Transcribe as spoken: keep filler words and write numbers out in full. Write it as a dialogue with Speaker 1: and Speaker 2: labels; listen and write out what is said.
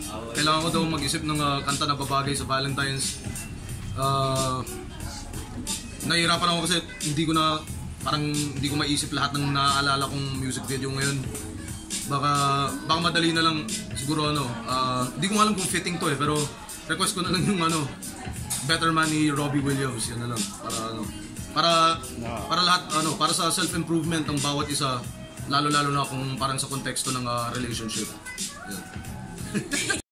Speaker 1: kailangan ko daw mag-isip ng uh, kanta na babagay sa Valentine's. Uh, nahihirapan ako kasi hindi ko na, parang hindi ko maisip lahat ng naaalala kong music video ngayon. Baka, baka madali na lang siguro ano, uh, hindi ko alam kung fitting to eh, pero request ko na lang yung ano, Better Man ni Robbie Williams, yan na lang, para ano, para, para lahat, ano, para sa self-improvement ng bawat isa, lalo-lalo na kung parang sa konteksto ng uh, relationship. Yan.